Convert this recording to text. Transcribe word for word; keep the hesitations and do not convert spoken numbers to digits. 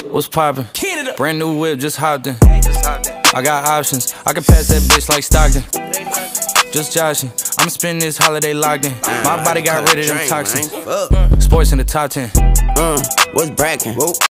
What's poppin'? Brand new whip, just hopped in. I got options, I can pass that bitch like Stockton. Just joshing, I'ma spend this holiday locked in. My body got rid of them toxins. Sports in the top ten. Uh, what's brackin'?